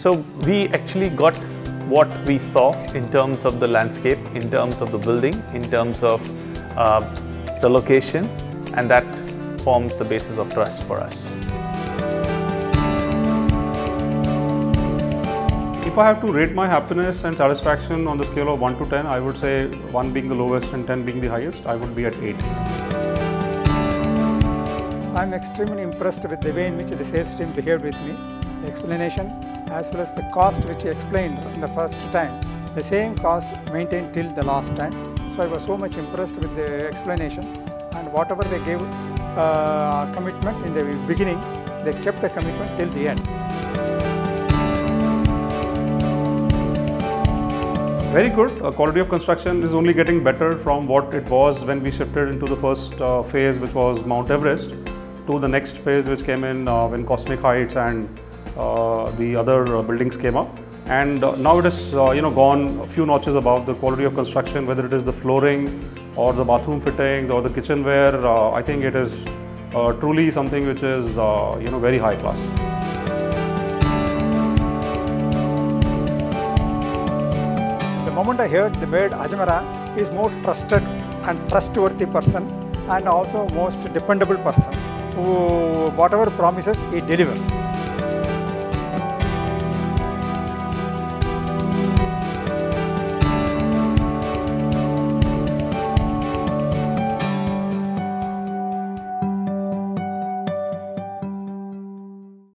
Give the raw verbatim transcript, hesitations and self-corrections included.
So we actually got what we saw in terms of the landscape, in terms of the building, in terms of uh, the location, and that forms the basis of trust for us. If I have to rate my happiness and satisfaction on the scale of one to ten, I would say one being the lowest and ten being the highest, I would be at eight. I am extremely impressed with the way in which the sales team behaved with me. The explanation as well as the cost which he explained in the first time, the same cost maintained till the last time. So I was so much impressed with the explanations, and whatever they gave uh, commitment in the beginning, they kept the commitment till the end. Very good. Uh, quality of construction is only getting better from what it was when we shifted into the first uh, phase, which was Mount Everest, to the next phase which came in uh, when Cosmic Heights and uh, the other uh, buildings came up. And uh, now it is uh, you know gone a few notches above. The quality of construction, whether it is the flooring or the bathroom fittings or the kitchenware, uh, I think it is uh, truly something which is uh, you know very high class. The moment I heard the word Ajmera is more trusted and trustworthy person, and also most dependable person who whatever promises he delivers.